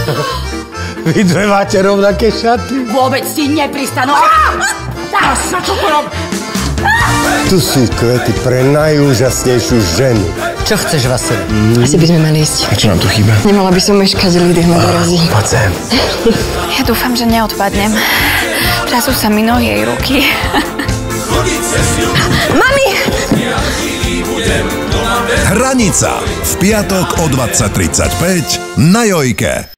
Vy dve máte rovnaké šaty. Vôbec si nepristanú. Teraz sa čo porób? Tu sú kvety pre najúžasnejšiu ženu. Čo chceš, Vasile? Asi by sme mali ísť. A čo nám tu chýba? Nemala by som meškať, Lídia ma dorazí. Poď sem. Ja dúfam, že neodpadnem. Trasú sa mi nohy jej ruky. Mami! Hranica v piatok o 20:35 na Jojke.